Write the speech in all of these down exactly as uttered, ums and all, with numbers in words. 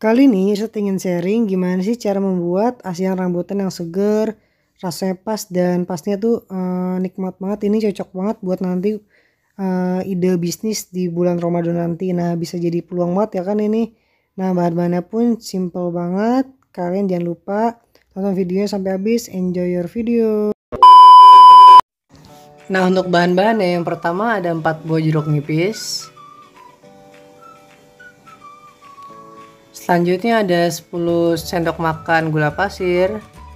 Kali ini Irsat ingin sharing gimana sih cara membuat asinan rambutan yang seger, rasanya pas dan pastinya tuh uh, nikmat banget. Ini cocok banget buat nanti uh, ide bisnis di bulan Ramadan nanti. Nah, bisa jadi peluang banget ya kan ini. Nah, bahan-bahannya pun simple banget. Kalian jangan lupa tonton videonya sampai habis. Enjoy your video. Nah, untuk bahan-bahannya yang pertama ada empat buah jeruk nipis. Selanjutnya ada sepuluh sendok makan gula pasir,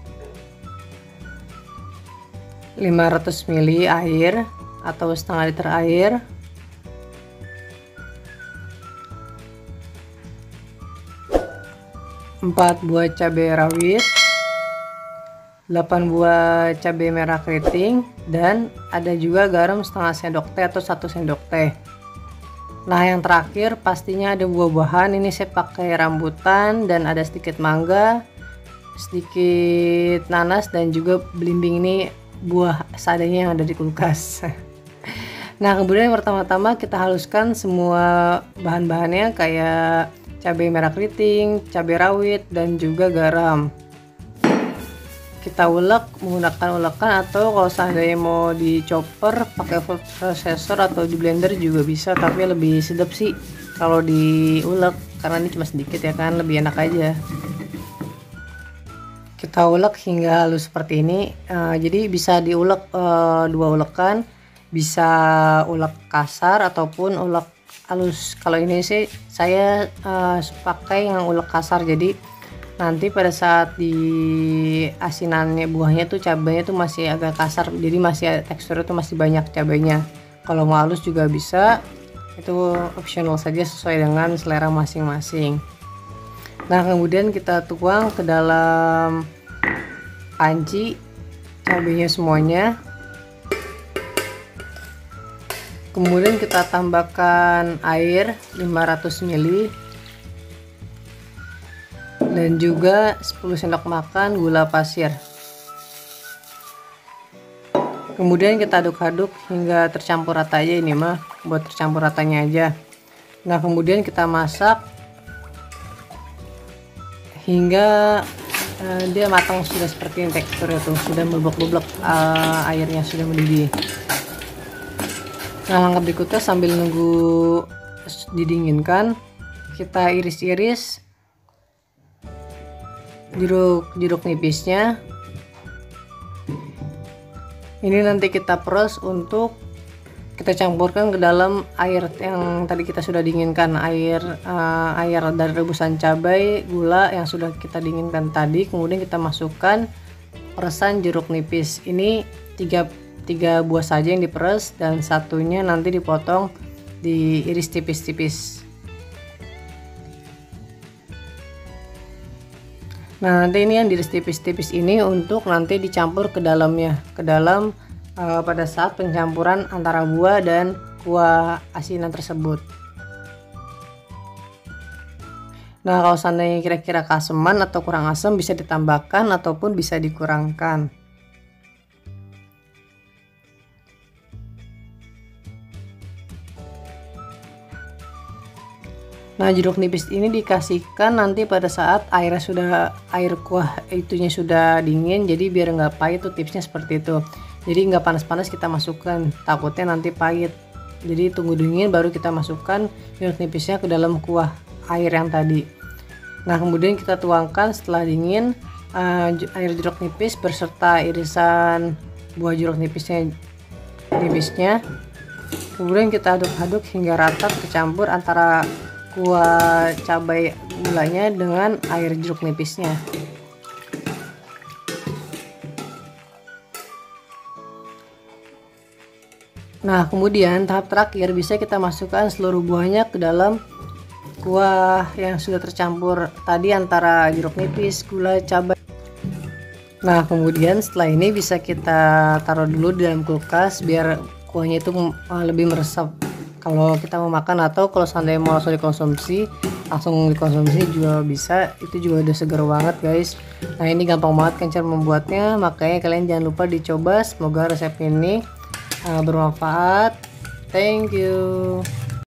lima ratus mililiter air atau setengah liter air, empat buah cabai rawit, delapan buah cabai merah keriting, dan ada juga garam setengah sendok teh atau satu sendok teh. Nah, yang terakhir pastinya ada buah-buahan. Ini saya pakai rambutan dan ada sedikit mangga, sedikit nanas, dan juga belimbing. Ini buah seadanya yang ada di kulkas. Nah, kemudian pertama-tama kita haluskan semua bahan-bahannya kayak cabai merah keriting, cabai rawit, dan juga garam. Kita ulek menggunakan ulekan, atau kalau seandainya mau di chopper pakai food processor atau di blender juga bisa, tapi lebih sedap sih kalau diulek karena ini cuma sedikit ya kan, lebih enak aja. Kita ulek hingga halus seperti ini. Uh, jadi bisa diulek uh, dua ulekan, bisa ulek kasar ataupun ulek halus. Kalau ini sih saya uh, pakai yang ulek kasar, jadi nanti pada saat di asinannya buahnya tuh cabainya tuh masih agak kasar, jadi masih teksturnya tuh masih banyak cabainya. Kalau mau halus juga bisa, itu optional saja sesuai dengan selera masing-masing. Nah, kemudian kita tuang ke dalam panci cabainya semuanya. Kemudian kita tambahkan air lima ratus mililiter dan juga sepuluh sendok makan gula pasir. Kemudian kita aduk-aduk hingga tercampur rata aja, ini mah buat tercampur ratanya aja. Nah, kemudian kita masak hingga uh, dia matang sudah seperti ini teksturnya tuh, sudah bubuk-bubuk, uh, airnya sudah mendidih. Nah, langkah berikutnya sambil nunggu didinginkan, kita iris-iris jeruk jeruk nipisnya. Ini nanti kita peres untuk kita campurkan ke dalam air yang tadi kita sudah dinginkan, air uh, air dari rebusan cabai, gula yang sudah kita dinginkan tadi. Kemudian kita masukkan peresan jeruk nipis. Ini tiga tiga buah saja yang diperes, dan satunya nanti dipotong, diiris tipis-tipis. Nah, nanti ini yang diiris tipis-tipis ini untuk nanti dicampur ke dalamnya, ke dalam uh, pada saat pencampuran antara buah dan kuah asinan tersebut. Nah, kalau seandainya kira-kira keaseman atau kurang asam, bisa ditambahkan ataupun bisa dikurangkan. Nah, jeruk nipis ini dikasihkan nanti pada saat airnya sudah air kuah itunya sudah dingin, jadi biar nggak pahit tuh tipsnya seperti itu. Jadi nggak panas-panas kita masukkan, takutnya nanti pahit. Jadi tunggu dingin baru kita masukkan jeruk nipisnya ke dalam kuah air yang tadi. Nah, kemudian kita tuangkan setelah dingin uh, air jeruk nipis berserta irisan buah jeruk nipisnya nipisnya. Kemudian kita aduk-aduk hingga rata tercampur antara kuah cabai gulanya dengan air jeruk nipisnya. Nah, kemudian tahap terakhir bisa kita masukkan seluruh buahnya ke dalam kuah yang sudah tercampur tadi antara jeruk nipis, gula, cabai. Nah, kemudian setelah ini bisa kita taruh dulu di dalam kulkas biar kuahnya itu lebih meresap kalau kita mau makan, atau kalau seandainya mau langsung dikonsumsi langsung dikonsumsi juga bisa, itu juga udah segar banget guys. Nah, ini gampang banget kan cara membuatnya, makanya kalian jangan lupa dicoba. Semoga resep ini uh, bermanfaat. Thank you.